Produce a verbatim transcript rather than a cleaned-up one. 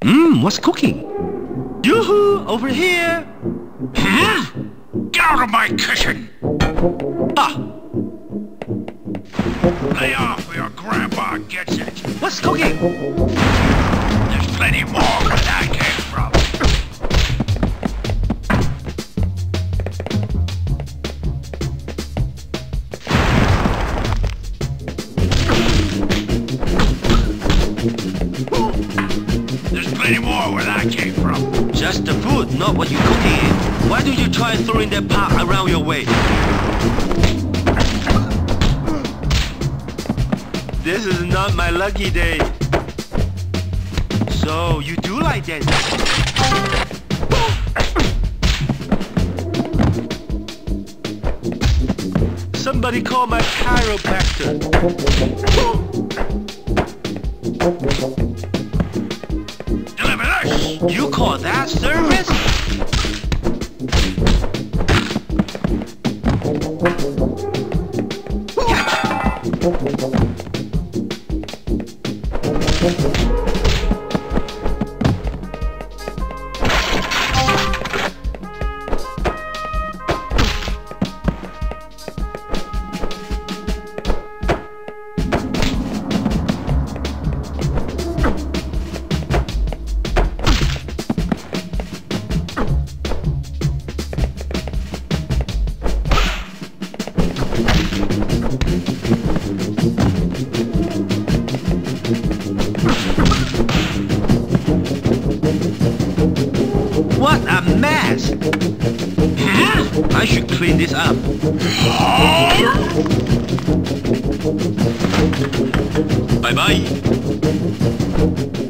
Mmm, what's cooking? Yoo-hoo! Over here! Hmm? Get out of my kitchen! Ah! Lay off or your grandpa gets it. What's cooking? There's plenty more where that came from. There's plenty more where that came from. Just the food, not what you're cooking in. Why do you try throwing that pot around your way? This is not my lucky day. So, you do like that? Somebody call my chiropractor. Deliver this! You call that service? What a mess! Huh? I should clean this up. Bye-bye.